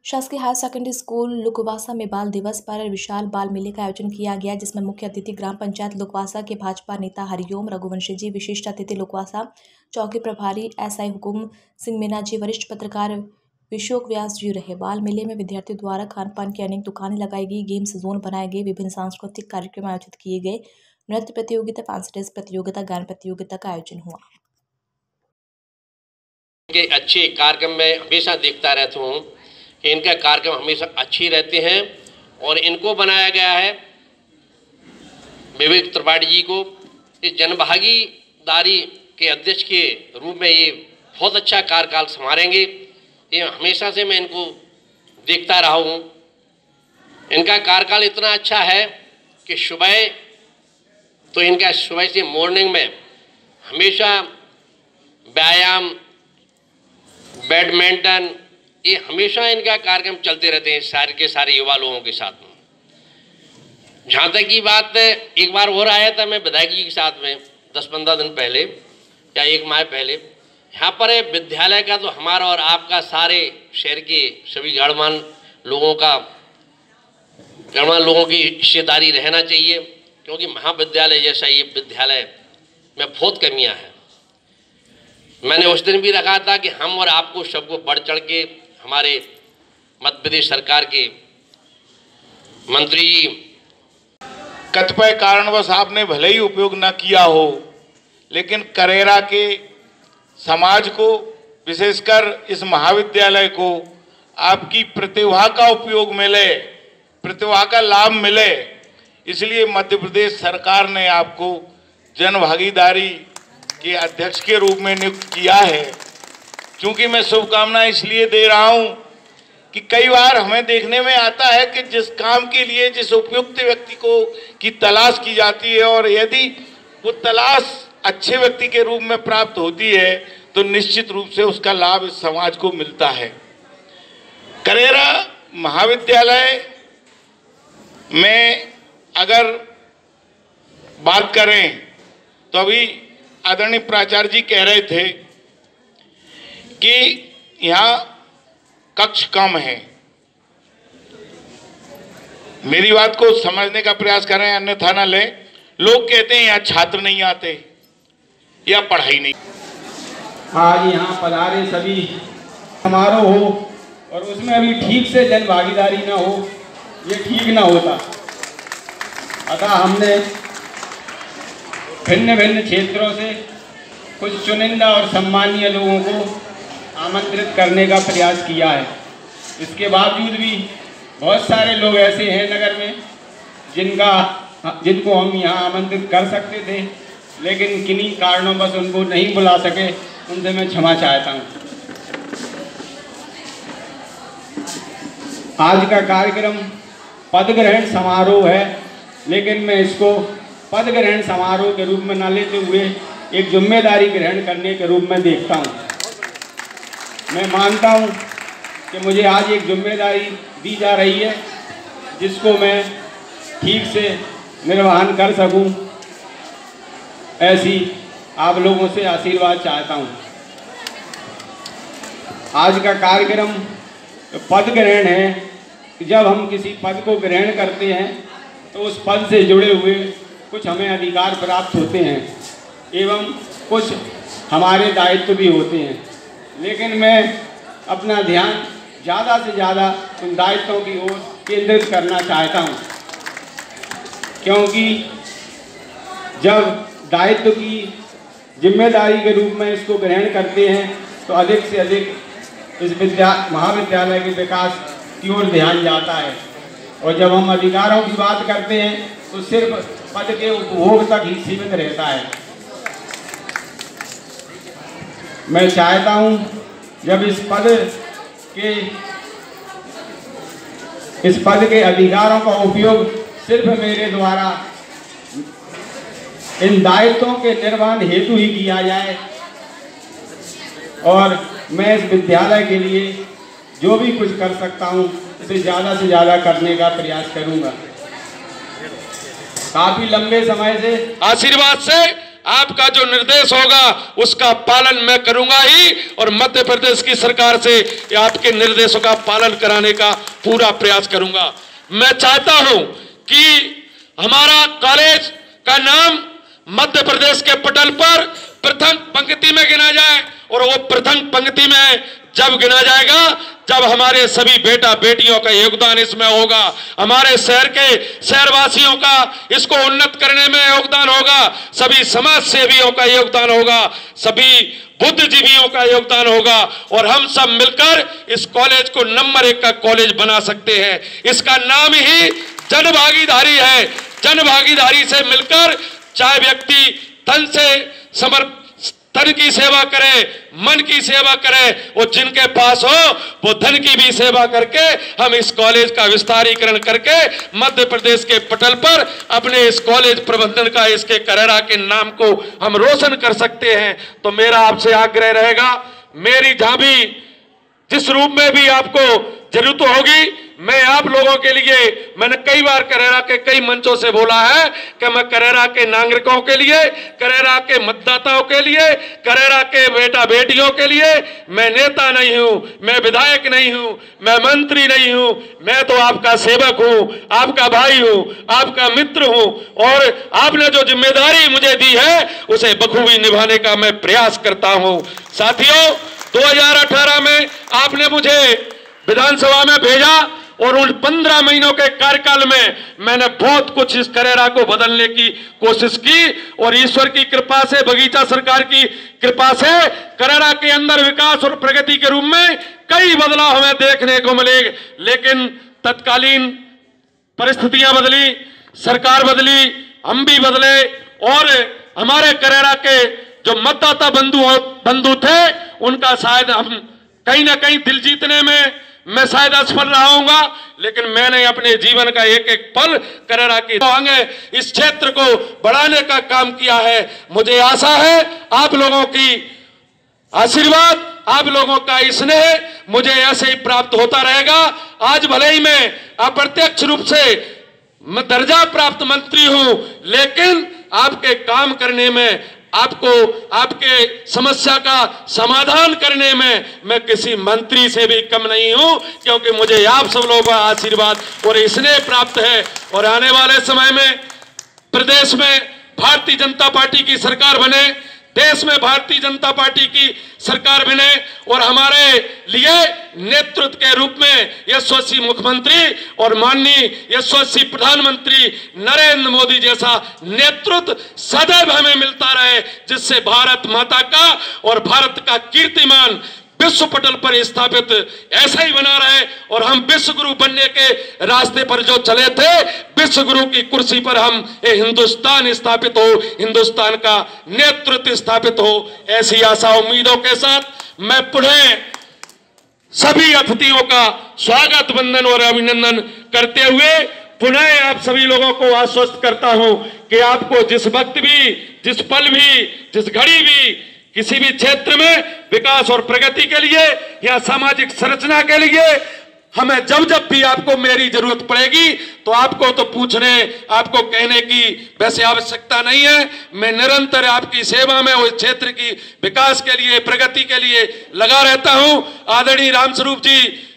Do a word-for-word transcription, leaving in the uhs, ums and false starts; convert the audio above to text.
शासकीय higher secondary school Lukwasa में बाल दिवस पर विशाल बाल मेले का आयोजन किया गया, जिसमें मुख्य अतिथि ग्राम पंचायत लुकवासा के भाजपा नेता हरिओम रघुवंशी जी, विशिष्ट अतिथि लुकवासा चौकी प्रभारी एसआई हुकुम सिंह मीना जी, वरिष्ठ पत्रकार विशोक व्यास जी रहे। बाल मेले में विद्यार्थियों द्वारा खान पान की अनेक दुकानें लगाई गई, गेम्स जोन बनाए गए, विभिन्न सांस्कृतिक कार्यक्रम आयोजित किए गए, नृत्य प्रतियोगिता, फैंसी प्रतियोगिता, गायन प्रतियोगिता का आयोजन हुआ। के अच्छे कार्यक्रम में हमेशा देखता रहता हूँ कि इनका कार्यक्रम हमेशा अच्छी रहते हैं और इनको बनाया गया है विवेक त्रिपाठी जी को इस जनभागीदारी के अध्यक्ष के रूप में। ये बहुत अच्छा कार्यकाल संभालेंगे, ये हमेशा से मैं इनको देखता रहा हूँ। इनका कार्यकाल इतना अच्छा है कि सुबह तो इनका सुबह से मॉर्निंग में हमेशा व्यायाम, बैडमिंटन, ये हमेशा इनका कार्यक्रम चलते रहते हैं सारे के सारे युवा लोगों के साथ में। जहाँ तक की बात है, एक बार हो रहा है था मैं विधायक जी के साथ में दस पंद्रह दिन पहले या एक माह पहले, यहाँ पर विद्यालय का तो हमारा और आपका सारे शहर के सभी गणमान्य लोगों का गणमान्य लोगों की हिस्सेदारी रहना चाहिए, क्योंकि महाविद्यालय जैसा ये विद्यालय में बहुत कमियाँ हैं। मैंने उस दिन भी रखा था कि हम और आपको सबको बढ़ चढ़ के हमारे मध्य प्रदेश सरकार के मंत्री जी कतिपय कारणवश आपने भले ही उपयोग न किया हो, लेकिन करेरा के समाज को, विशेषकर इस महाविद्यालय को आपकी प्रतिभा का उपयोग मिले, प्रतिभा का लाभ मिले, इसलिए मध्य प्रदेश सरकार ने आपको जन भागीदारी के अध्यक्ष के रूप में नियुक्त किया है। क्योंकि मैं शुभकामनाएं इसलिए दे रहा हूं कि कई बार हमें देखने में आता है कि जिस काम के लिए जिस उपयुक्त व्यक्ति को की तलाश की जाती है और यदि वो तलाश अच्छे व्यक्ति के रूप में प्राप्त होती है तो निश्चित रूप से उसका लाभ इस समाज को मिलता है। करेरा महाविद्यालय में अगर बात करें तो अभी आदरणीय प्राचार्य जी कह रहे थे कि यहाँ कक्ष कम है। मेरी बात को समझने का प्रयास करें, अन्यथा न लें। लोग कहते हैं यहाँ छात्र नहीं आते या पढ़ाई नहीं। आज यहाँ पधारे सभी समारोह हो और उसमें अभी ठीक से जन भागीदारी ना हो, ये ठीक ना होता। अतः हमने भिन्न भिन्न क्षेत्रों से कुछ चुनिंदा और सम्मानीय लोगों को आमंत्रित करने का प्रयास किया है। इसके बावजूद भी बहुत सारे लोग ऐसे हैं नगर में जिनका जिनको हम यहाँ आमंत्रित कर सकते थे, लेकिन किन्हीं कारणों बस उनको नहीं बुला सके, उनसे मैं क्षमा चाहता हूँ। आज का कार्यक्रम पद ग्रहण समारोह है, लेकिन मैं इसको पद ग्रहण समारोह के रूप में न लेते हुए एक जिम्मेदारी ग्रहण करने के रूप में देखता हूँ। मैं मानता हूँ कि मुझे आज एक जिम्मेदारी दी जा रही है जिसको मैं ठीक से निर्वहन कर सकूँ, ऐसी आप लोगों से आशीर्वाद चाहता हूँ। आज का कार्यक्रम पद ग्रहण है। जब हम किसी पद को ग्रहण करते हैं तो उस पद से जुड़े हुए कुछ हमें अधिकार प्राप्त होते हैं एवं कुछ हमारे दायित्व भी होते हैं, लेकिन मैं अपना ध्यान ज़्यादा से ज़्यादा उन दायित्वों की ओर केंद्रित करना चाहता हूं, क्योंकि जब दायित्व की जिम्मेदारी के रूप में इसको ग्रहण करते हैं तो अधिक से अधिक इस विद्या महाविद्यालय के विकास की ओर ध्यान जाता है। और जब हम अधिकारों की बात करते हैं तो सिर्फ पद के उपभोग तक ही सीमित रहता है। मैं चाहता हूं जब इस पद के इस पद के अधिकारों का उपयोग सिर्फ मेरे द्वारा इन दायित्वों के निर्वहन हेतु ही किया जाए और मैं इस विद्यालय के लिए जो भी कुछ कर सकता हूं इसे ज़्यादा से ज़्यादा करने का प्रयास करूंगा। काफी लंबे समय से आशीर्वाद से आपका जो निर्देश होगा उसका पालन मैं करूंगा ही, और मध्य प्रदेश की सरकार से आपके निर्देशों का पालन कराने का पूरा प्रयास करूंगा। मैं चाहता हूं कि हमारा कॉलेज का नाम मध्य प्रदेश के पटल पर प्रथम पंक्ति में गिना जाए, और वो प्रथम पंक्ति में जब गिना जाएगा जब हमारे सभी बेटा बेटियों का योगदान इसमें होगा, हमारे शहर के शहरवासियों का इसको उन्नत करने में योगदान होगा, सभी समाज सेवियों का योगदान होगा, सभी बुद्धिजीवियों का योगदान होगा, और हम सब मिलकर इस कॉलेज को नंबर एक का कॉलेज बना सकते हैं। इसका नाम ही जन भागीदारी है। जन भागीदारी से मिलकर चाहे व्यक्ति तन से समर्प तन की सेवा करे, मन की सेवा करे, वो जिनके पास हो वो धन की भी सेवा करके हम इस कॉलेज का विस्तारीकरण करके मध्य प्रदेश के पटल पर अपने इस कॉलेज प्रबंधन का, इसके करेरा के नाम को हम रोशन कर सकते हैं। तो मेरा आपसे आग्रह रहेगा, मेरी जहां भी जिस रूप में भी आपको जरूरत होगी, मैं आप लोगों के लिए, मैंने कई बार करेरा के कई मंचों से बोला है कि मैं करेरा के नागरिकों के लिए, करेरा के मतदाताओं के लिए, करेरा के बेटा बेटियों के लिए, मैं नेता नहीं हूं, मैं विधायक नहीं हूं, मैं मंत्री नहीं हूं, मैं तो आपका सेवक हूं, आपका भाई हूं, आपका मित्र हूं, और आपने जो जिम्मेदारी मुझे दी है उसे बखूबी निभाने का मैं प्रयास करता हूं। साथियों, दो हजार अठारह में आपने मुझे विधानसभा में भेजा, और उन पंद्रह महीनों के कार्यकाल में मैंने बहुत कुछ इस करेरा को बदलने की कोशिश की, और ईश्वर की कृपा से, बगीचा सरकार की कृपा से करेरा के अंदर विकास और प्रगति के रूप में कई बदलाव हमें देखने को मिले। लेकिन तत्कालीन परिस्थितियां बदली, सरकार बदली, हम भी बदले, और हमारे करेरा के जो मतदाता बंधु बंधु थे उनका शायद हम कहीं ना कहीं दिल जीतने में मैं शायद असफल रहा हूंगा, लेकिन मैंने अपने जीवन का एक एक पल करेरा की आगे इस क्षेत्र को बढ़ाने का काम किया है। मुझे आशा है आप लोगों की आशीर्वाद, आप लोगों का स्नेह मुझे ऐसे ही प्राप्त होता रहेगा। आज भले ही मैं अप्रत्यक्ष रूप से मैं दर्जा प्राप्त मंत्री हूं, लेकिन आपके काम करने में, आपको आपके समस्या का समाधान करने में मैं किसी मंत्री से भी कम नहीं हूं, क्योंकि मुझे आप सब लोगों का आशीर्वाद और स्नेह प्राप्त है। और आने वाले समय में प्रदेश में भारतीय जनता पार्टी की सरकार बने, देश में भारतीय जनता पार्टी की सरकार बने, और हमारे लिए नेतृत्व के रूप में यशस्वी मुख्यमंत्री और माननीय यशस्वी प्रधानमंत्री नरेंद्र मोदी जैसा नेतृत्व सदैव हमें मिलता रहे, जिससे भारत माता का और भारत का कीर्तिमान विश्व पटल पर स्थापित ऐसा ही बना रहे, और हम विश्व गुरु बनने के रास्ते पर जो चले थे, विश्व गुरु की कुर्सी पर हम ये हिंदुस्तान स्थापित हो, हिंदुस्तान का नेतृत्व स्थापित हो, ऐसी आशा उम्मीदों के साथ मैं पुनः सभी अतिथियों का स्वागत, वंदन और अभिनंदन करते हुए पुनः आप सभी लोगों को आश्वस्त करता हूं कि आपको जिस वक्त भी, जिस पल भी, जिस घड़ी भी किसी भी क्षेत्र में विकास और प्रगति के लिए या सामाजिक संरचना के लिए हमें जब जब भी आपको मेरी जरूरत पड़ेगी, तो आपको तो पूछने, आपको कहने की वैसे आवश्यकता नहीं है। मैं निरंतर आपकी सेवा में उस क्षेत्र की विकास के लिए, प्रगति के लिए लगा रहता हूं। आदरणीय रामस्वरूप जी